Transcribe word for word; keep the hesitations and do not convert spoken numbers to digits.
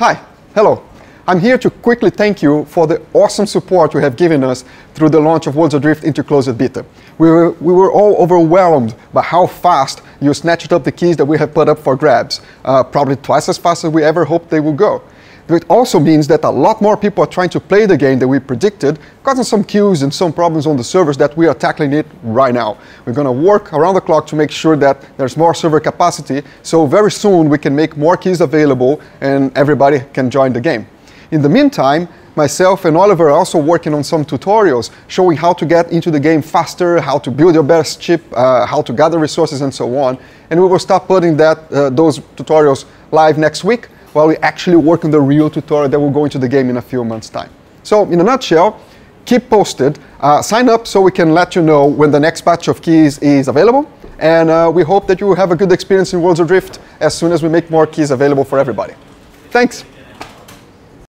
Hi, hello. I'm here to quickly thank you for the awesome support you have given us through the launch of Worlds Adrift into closed beta. We were, we were all overwhelmed by how fast you snatched up the keys that we have put up for grabs, uh, probably twice as fast as we ever hoped they would go. It also means that a lot more people are trying to play the game than we predicted, causing some queues and some problems on the servers that we are tackling it right now. We're going to work around the clock to make sure that there's more server capacity, so very soon we can make more keys available and everybody can join the game. In the meantime, myself and Oliver are also working on some tutorials showing how to get into the game faster, how to build your best chip, uh, how to gather resources and so on. And we will start putting that, uh, those tutorials live next week, while we actually work on the real tutorial that will go into the game in a few months' time. So, in a nutshell, keep posted, uh, sign up so we can let you know when the next batch of keys is available, and uh, we hope that you will have a good experience in Worlds Adrift as soon as we make more keys available for everybody. Thanks!